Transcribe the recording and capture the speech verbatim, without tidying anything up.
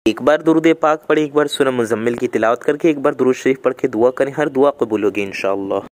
एक बार दुरूद पाक पढ़े, एक बार सूरह मुज़म्मिल की तिलावत करके, एक बार दुरूद शरीफ पढ़ के दुआ करें, हर दुआ कबूल होगी इंशाअल्लाह।